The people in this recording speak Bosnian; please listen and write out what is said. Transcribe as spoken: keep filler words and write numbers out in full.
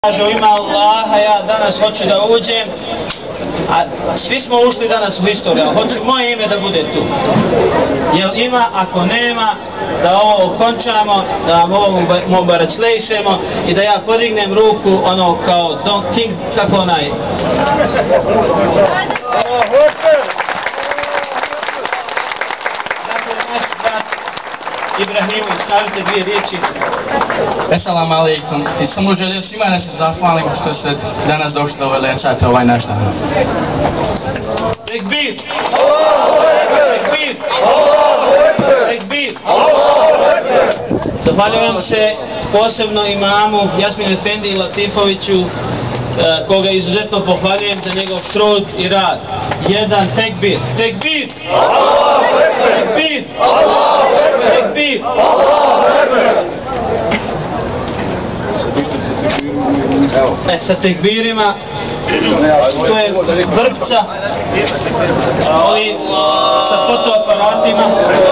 Kaže u ime Allaha, ja danas hoću da uđem, a svi smo ušli danas u istoriju, a hoću moje ime da bude tu. Jel ima, ako nema, da ovo okončamo, da vam ovo mobaraclejšemo i da ja podignem ruku ono kao Don King, kako onaj. Ibrahimović, kažete dvije riječi. Assalamu alaikum. I samo želio svima da se zahvalim što ste danas došli da veličate ovaj naš dan. Tekbir! Tekbir! Tekbir! Zahvaljujem se posebno imamu Jasminu Efendi i Latifoviću, koga izuzetno pohvaljujem za njegov trud i rad. Jedan tekbir! Tekbir! Tekbir! Tekbir! E, sa tekbirima, to je vrpca, ovi sa fotoaparatima.